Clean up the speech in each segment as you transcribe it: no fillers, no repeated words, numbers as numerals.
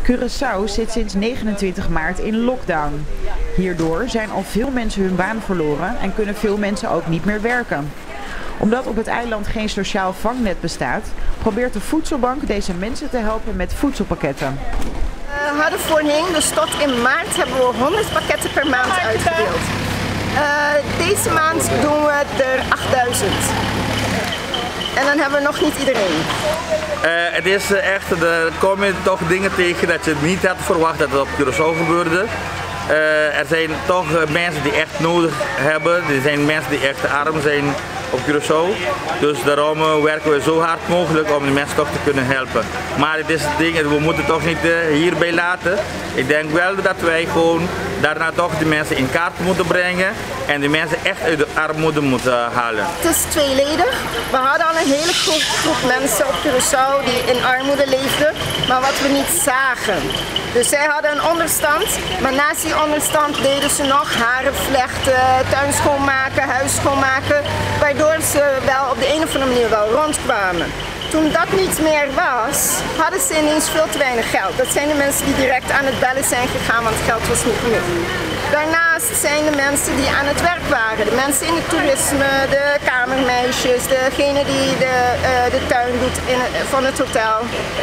Curaçao zit sinds 29 maart in lockdown. Hierdoor zijn al veel mensen hun baan verloren en kunnen veel mensen ook niet meer werken. Omdat op het eiland geen sociaal vangnet bestaat, probeert de Voedselbank deze mensen te helpen met voedselpakketten. We hadden voorheen, dus tot in maart, hebben we 100 pakketten per maand uitgedeeld. Deze maand doen we er 8000. En dan hebben we nog niet iedereen. Het is echt, er komen toch dingen tegen dat je niet had verwacht dat het op Curaçao gebeurde. Er zijn toch mensen die echt nodig hebben, er zijn mensen die echt arm zijn op Curaçao. Dus daarom werken we zo hard mogelijk om de mensen toch te kunnen helpen. Maar het is het ding, we moeten toch niet hierbij laten. Ik denk wel dat wij gewoon daarna toch de mensen in kaart moeten brengen en de mensen echt uit de armoede moeten halen. Het is tweeledig. We hadden al een hele groep mensen op Curaçao die in armoede leefden, maar wat we niet zagen. Dus zij hadden een onderstand, maar naast die onderstand deden ze nog haren vlechten, tuin schoonmaken, huis schoonmaken, waardoor ze wel op de een of andere manier wel rondkwamen. Toen dat niet meer was, hadden ze ineens veel te weinig geld. Dat zijn de mensen die direct aan het bellen zijn gegaan, want het geld was niet genoeg. Daarnaast zijn de mensen die aan het werk waren. De mensen in het toerisme, de kamermeisjes, degene die de tuin doet van het hotel.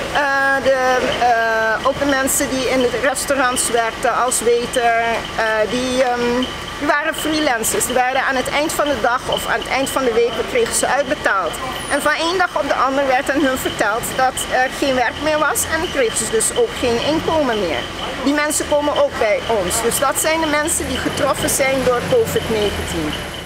Ook de mensen die in de restaurants werkten als waiter, die waren freelancers. Die werden aan het eind van de dag of aan het eind van de week kregen ze uitbetaald. En van één dag op de andere werd aan hun verteld dat er geen werk meer was en kregen ze dus ook geen inkomen meer. Die mensen komen ook bij ons. Dus dat zijn de mensen die getroffen zijn door COVID-19.